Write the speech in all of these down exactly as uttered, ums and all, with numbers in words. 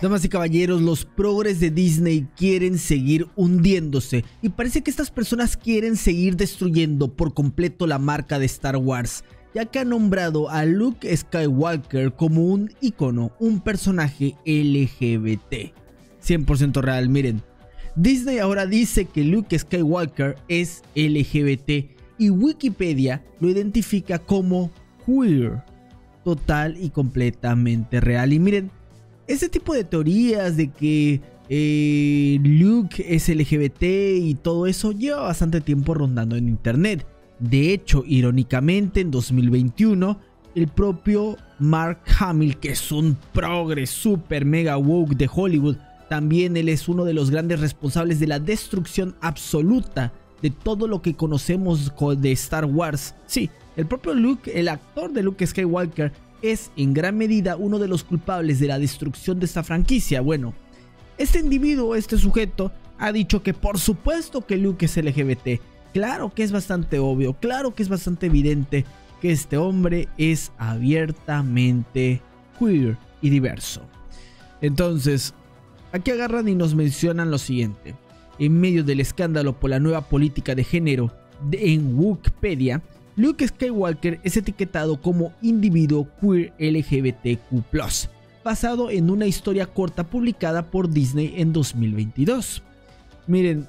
Damas y caballeros, los progres de Disney quieren seguir hundiéndose y parece que estas personas quieren seguir destruyendo por completo la marca de Star Wars, ya que han nombrado a Luke Skywalker como un icono, un personaje L G B T. cien por ciento real, miren. Disney ahora dice que Luke Skywalker es L G B T y Wikipedia lo identifica como queer. Total y completamente real. Y miren, ese tipo de teorías de que eh, Luke es L G B T y todo eso lleva bastante tiempo rondando en internet. De hecho, irónicamente, en dos mil veintiuno, el propio Mark Hamill, que es un progre super mega woke de Hollywood, también él es uno de los grandes responsables de la destrucción absoluta de todo lo que conocemos de Star Wars. Sí, el propio Luke, el actor de Luke Skywalker, es en gran medida uno de los culpables de la destrucción de esta franquicia. Bueno, este individuo, este sujeto, ha dicho que por supuesto que Luke es L G B T. Claro que es bastante obvio, claro que es bastante evidente que este hombre es abiertamente queer y diverso. Entonces, aquí agarran y nos mencionan lo siguiente. En medio del escándalo por la nueva política de género de, en Wikipedia, Luke Skywalker es etiquetado como individuo queer L G B T Q plus, basado en una historia corta publicada por Disney en dos mil veintidós. Miren,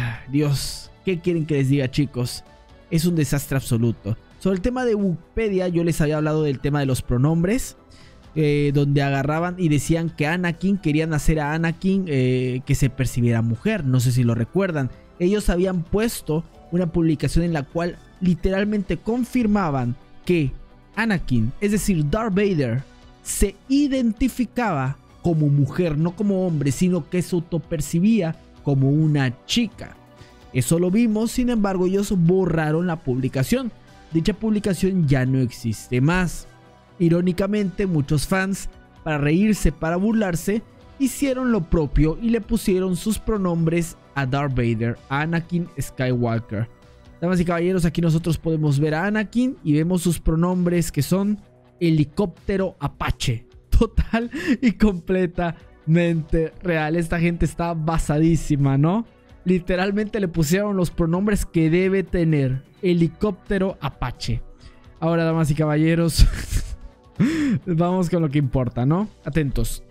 Dios, ¿qué quieren que les diga, chicos? Es un desastre absoluto. Sobre el tema de Wikipedia, yo les había hablado del tema de los pronombres, eh, donde agarraban y decían que Anakin, querían hacer a Anakin eh, que se percibiera mujer. No sé si lo recuerdan. Ellos habían puesto una publicación en la cual literalmente confirmaban que Anakin, es decir, Darth Vader, se identificaba como mujer, no como hombre, sino que se autopercibía como una chica. Eso lo vimos, sin embargo, ellos borraron la publicación. Dicha publicación ya no existe más. Irónicamente, muchos fans, para reírse, para burlarse, hicieron lo propio y le pusieron sus pronombres a Darth Vader, a Anakin Skywalker. Damas y caballeros, aquí nosotros podemos ver a Anakin y vemos sus pronombres, que son helicóptero Apache. Total y completamente real. Esta gente está basadísima, ¿no? Literalmente le pusieron los pronombres que debe tener: helicóptero Apache. Ahora, damas y caballeros, vamos con lo que importa, ¿no? Atentos.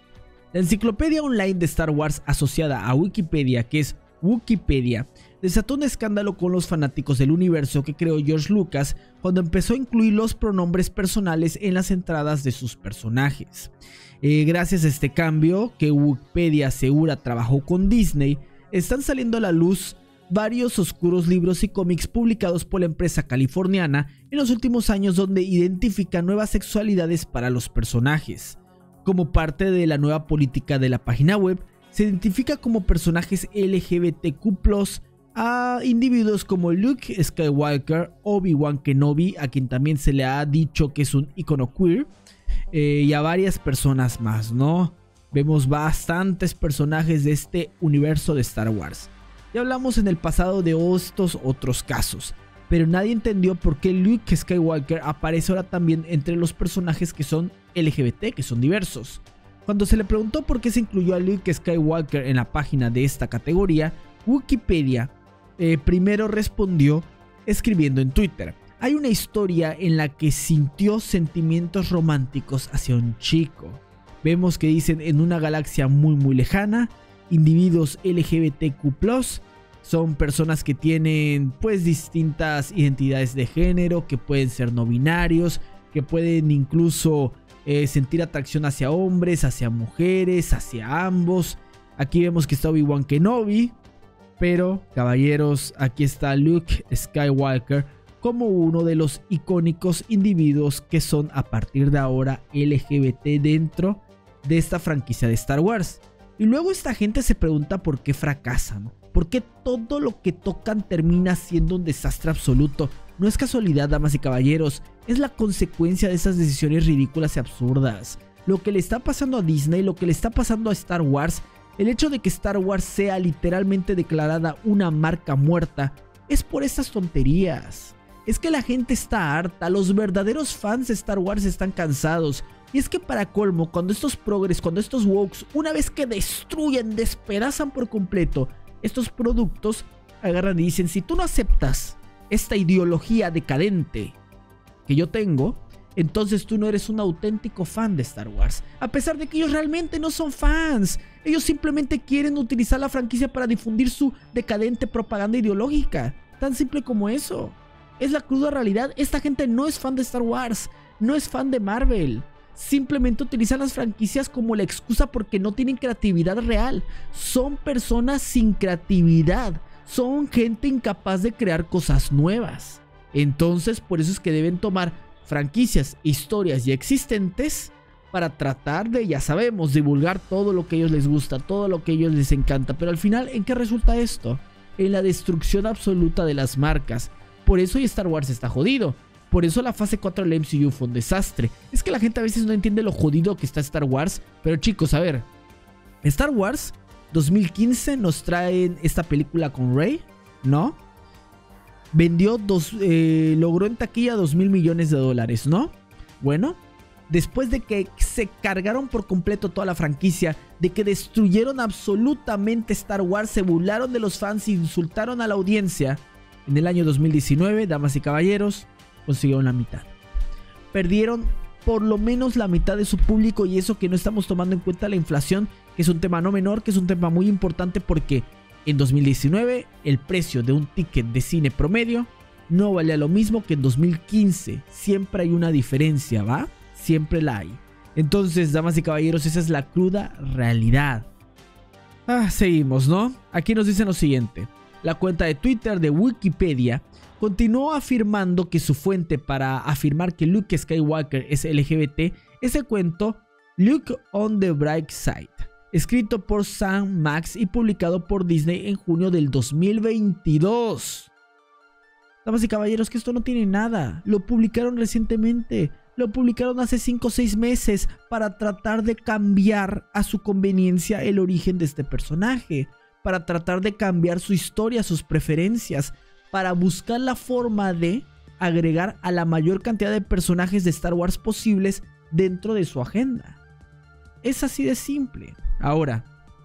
La enciclopedia online de Star Wars asociada a Wikipedia, que es Wikipedia, desató un escándalo con los fanáticos del universo que creó George Lucas cuando empezó a incluir los pronombres personales en las entradas de sus personajes. Eh, gracias a este cambio, que Wikipedia asegura trabajó con Disney, están saliendo a la luz varios oscuros libros y cómics publicados por la empresa californiana en los últimos años, donde identifica nuevas sexualidades para los personajes. Como parte de la nueva política de la página web, se identifica como personajes L G B T Q plus, a individuos como Luke Skywalker, Obi-Wan Kenobi, a quien también se le ha dicho que es un icono queer, eh, y a varias personas más, ¿no? Vemos bastantes personajes de este universo de Star Wars. Ya hablamos en el pasado de estos otros casos, pero nadie entendió por qué Luke Skywalker aparece ahora también entre los personajes que son L G B T, que son diversos. Cuando se le preguntó por qué se incluyó a Luke Skywalker en la página de esta categoría, Wikipedia eh, primero respondió escribiendo en Twitter: hay una historia en la que sintió sentimientos románticos hacia un chico. Vemos que dicen en una galaxia muy muy lejana, individuos L G B T Q plus, son personas que tienen pues distintas identidades de género, que pueden ser no binarios, que pueden incluso eh, sentir atracción hacia hombres, hacia mujeres, hacia ambos. Aquí vemos que está Obi-Wan Kenobi, pero caballeros, aquí está Luke Skywalker como uno de los icónicos individuos que son a partir de ahora L G B T dentro de esta franquicia de Star Wars. Y luego esta gente se pregunta por qué fracasan, por qué todo lo que tocan termina siendo un desastre absoluto. No es casualidad, damas y caballeros, es la consecuencia de esas decisiones ridículas y absurdas. Lo que le está pasando a Disney, lo que le está pasando a Star Wars, el hecho de que Star Wars sea literalmente declarada una marca muerta, es por estas tonterías. Es que la gente está harta, los verdaderos fans de Star Wars están cansados. Y es que para colmo, cuando estos progres, cuando estos wokes, una vez que destruyen, despedazan por completo estos productos, agarran y dicen, si tú no aceptas esta ideología decadente que yo tengo, entonces tú no eres un auténtico fan de Star Wars. A pesar de que ellos realmente no son fans. Ellos simplemente quieren utilizar la franquicia para difundir su decadente propaganda ideológica. Tan simple como eso. Es la cruda realidad. Esta gente no es fan de Star Wars. No es fan de Marvel. Simplemente utilizan las franquicias como la excusa porque no tienen creatividad real. Son personas sin creatividad. Son gente incapaz de crear cosas nuevas. Entonces, por eso es que deben tomar franquicias, historias ya existentes para tratar de, ya sabemos, divulgar todo lo que a ellos les gusta, todo lo que a ellos les encanta. Pero al final, ¿en qué resulta esto? En la destrucción absoluta de las marcas. Por eso y Star Wars está jodido. Por eso la fase cuatro del M C U fue un desastre. Es que la gente a veces no entiende lo jodido que está Star Wars. Pero chicos, a ver, Star Wars dos mil quince nos traen esta película con Rey, ¿no? Vendió, dos, eh, logró en taquilla dos mil millones de dólares, ¿no? Bueno, después de que se cargaron por completo toda la franquicia, de que destruyeron absolutamente Star Wars, se burlaron de los fans e insultaron a la audiencia, en el año dos mil diecinueve, damas y caballeros, consiguieron la mitad. Perdieron por lo menos la mitad de su público, y eso que no estamos tomando en cuenta la inflación, que es un tema no menor, que es un tema muy importante porque en dos mil diecinueve el precio de un ticket de cine promedio no valía lo mismo que en dos mil quince. Siempre hay una diferencia, ¿va? Siempre la hay. Entonces, damas y caballeros, esa es la cruda realidad. Ah, seguimos, ¿no? Aquí nos dicen lo siguiente. La cuenta de Twitter de Wikipedia continuó afirmando que su fuente para afirmar que Luke Skywalker es L G B T es el cuento Luke on the Bright Side, escrito por Sam Max y publicado por Disney en junio del dos mil veintidós. Damas y caballeros, que esto no tiene nada. Lo publicaron recientemente. Lo publicaron hace cinco o seis meses para tratar de cambiar a su conveniencia el origen de este personaje. Para tratar de cambiar su historia, sus preferencias. Para buscar la forma de agregar a la mayor cantidad de personajes de Star Wars posibles dentro de su agenda. Es así de simple. Ahora,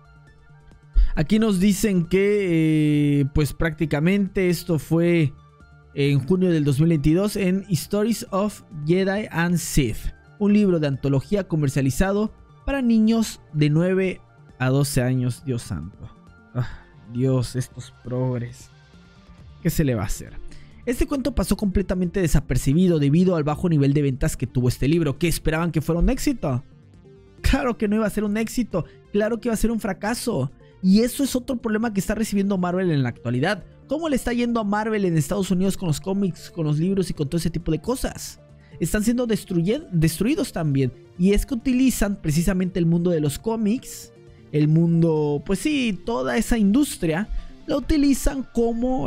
aquí nos dicen que eh, pues prácticamente esto fue en junio del dos mil veintidós en Stories of Jedi and Sith, un libro de antología comercializado para niños de nueve a doce años. Dios santo. Ah, Dios, estos progres. ¿Qué se le va a hacer? Este cuento pasó completamente desapercibido debido al bajo nivel de ventas que tuvo este libro. ¿Qué esperaban que fuera un éxito? Claro que no iba a ser un éxito, claro que iba a ser un fracaso. Y eso es otro problema que está recibiendo Marvel en la actualidad. ¿Cómo le está yendo a Marvel en Estados Unidos con los cómics, con los libros y con todo ese tipo de cosas? Están siendo destruidos también. Y es que utilizan precisamente el mundo de los cómics, el mundo, pues sí, toda esa industria, la utilizan como,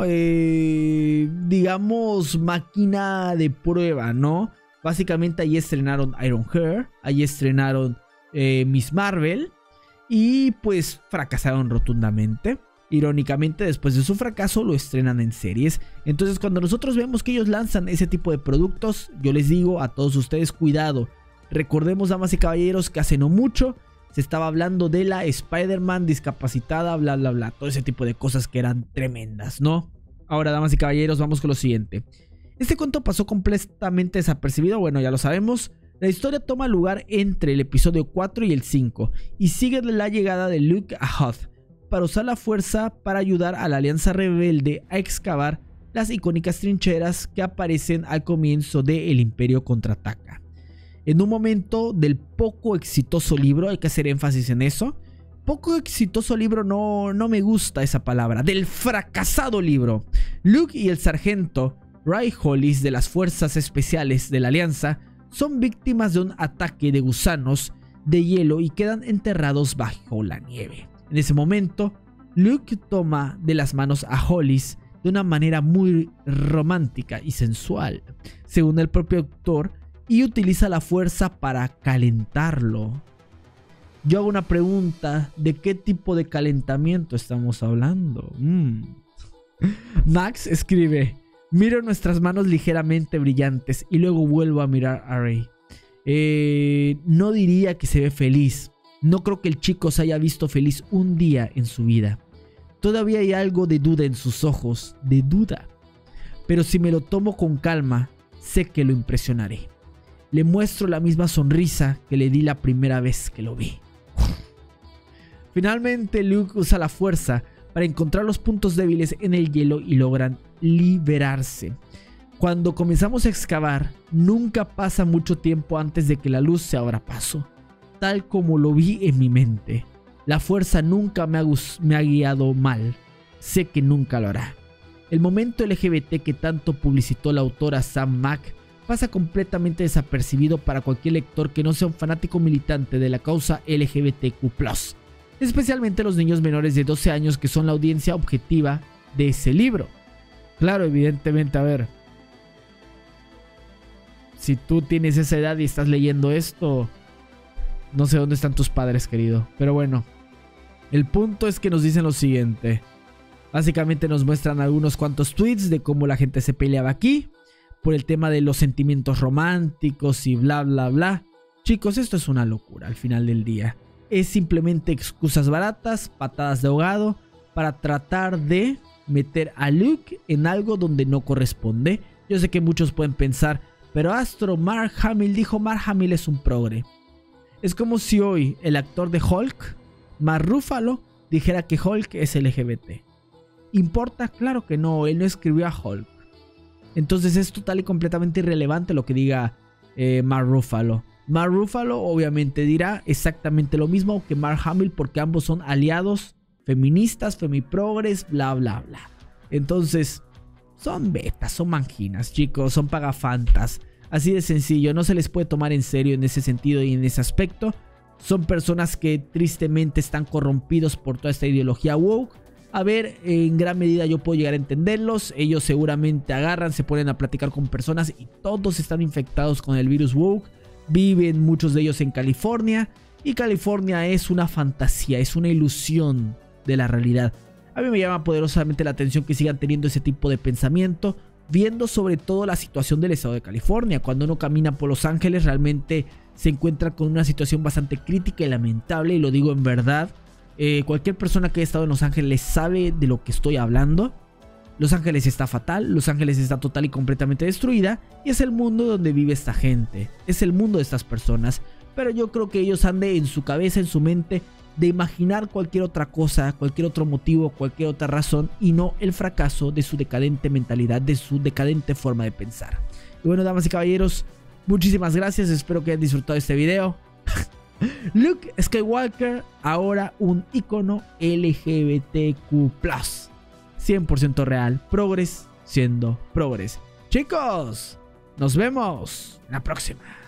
eh, digamos, máquina de prueba, ¿no? Básicamente ahí estrenaron Ironheart, ahí estrenaron Eh, Miss Marvel y pues fracasaron rotundamente. Irónicamente, después de su fracaso lo estrenan en series. Entonces, cuando nosotros vemos que ellos lanzan ese tipo de productos, yo les digo a todos ustedes, cuidado. Recordemos, damas y caballeros, que hace no mucho se estaba hablando de la Spider-Man discapacitada, bla bla bla, todo ese tipo de cosas que eran tremendas, ¿no? Ahora, damas y caballeros, vamos con lo siguiente. Este cuento pasó completamente desapercibido, bueno, ya lo sabemos. La historia toma lugar entre el episodio cuatro y el cinco y sigue la llegada de Luke a Hoth para usar la fuerza para ayudar a la Alianza Rebelde a excavar las icónicas trincheras que aparecen al comienzo de El Imperio Contraataca. En un momento del poco exitoso libro, hay que hacer énfasis en eso, poco exitoso libro, no, no me gusta esa palabra, del fracasado libro, Luke y el sargento Ray Hollis de las Fuerzas Especiales de la Alianza son víctimas de un ataque de gusanos de hielo y quedan enterrados bajo la nieve. En ese momento, Luke toma de las manos a Hollis de una manera muy romántica y sensual, según el propio autor, y utiliza la fuerza para calentarlo. Yo hago una pregunta, ¿de qué tipo de calentamiento estamos hablando? Mm. Max escribe: miro nuestras manos ligeramente brillantes y luego vuelvo a mirar a Rey. Eh, no diría que se ve feliz. No creo que el chico se haya visto feliz un día en su vida. Todavía hay algo de duda en sus ojos, de duda. Pero si me lo tomo con calma, sé que lo impresionaré. Le muestro la misma sonrisa que le di la primera vez que lo vi. Finalmente Luke usa la fuerza para encontrar los puntos débiles en el hielo y logran liberarse. Cuando comenzamos a excavar, nunca pasa mucho tiempo antes de que la luz se abra paso, tal como lo vi en mi mente. La fuerza nunca me ha, me ha guiado mal, sé que nunca lo hará. El momento L G B T que tanto publicitó la autora Sam Mack pasa completamente desapercibido para cualquier lector que no sea un fanático militante de la causa L G B T Q plus, especialmente los niños menores de doce años que son la audiencia objetiva de ese libro. Claro, evidentemente, a ver, si tú tienes esa edad y estás leyendo esto, no sé dónde están tus padres, querido. Pero bueno, el punto es que nos dicen lo siguiente. Básicamente nos muestran algunos cuantos tweets de cómo la gente se peleaba aquí por el tema de los sentimientos románticos y bla bla bla. Chicos, esto es una locura al final del día. Es simplemente excusas baratas, patadas de ahogado para tratar de meter a Luke en algo donde no corresponde. Yo sé que muchos pueden pensar, pero Astro, Mark Hamill dijo Mark Hamill es un progre. Es como si hoy el actor de Hulk, Mark Ruffalo, dijera que Hulk es L G B T. ¿Importa? Claro que no, él no escribió a Hulk. Entonces es total y completamente irrelevante lo que diga eh, Mark Ruffalo. Mark Ruffalo obviamente dirá exactamente lo mismo que Mark Hamill porque ambos son aliados feministas, femiprogres, bla bla bla. Entonces son betas, son manginas, chicos, son pagafantas. Así de sencillo, no se les puede tomar en serio en ese sentido y en ese aspecto. Son personas que tristemente están corrompidos por toda esta ideología woke. A ver, en gran medida yo puedo llegar a entenderlos. Ellos seguramente agarran, se ponen a platicar con personas y todos están infectados con el virus woke. Viven muchos de ellos en California y California es una fantasía, es una ilusión de la realidad. A mí me llama poderosamente la atención que sigan teniendo ese tipo de pensamiento, viendo sobre todo la situación del estado de California. Cuando uno camina por Los Ángeles realmente se encuentra con una situación bastante crítica y lamentable, y lo digo en verdad. Eh, cualquier persona que haya estado en Los Ángeles sabe de lo que estoy hablando. Los Ángeles está fatal, Los Ángeles está total y completamente destruida, y es el mundo donde vive esta gente, es el mundo de estas personas. Pero yo creo que ellos han de, en su cabeza, en su mente, de imaginar cualquier otra cosa, cualquier otro motivo, cualquier otra razón, y no el fracaso de su decadente mentalidad, de su decadente forma de pensar. Y bueno, damas y caballeros, muchísimas gracias, espero que hayan disfrutado este video. Luke Skywalker, ahora un icono L G B T Q plus, cien por ciento real, progres siendo progres. Chicos, nos vemos en la próxima.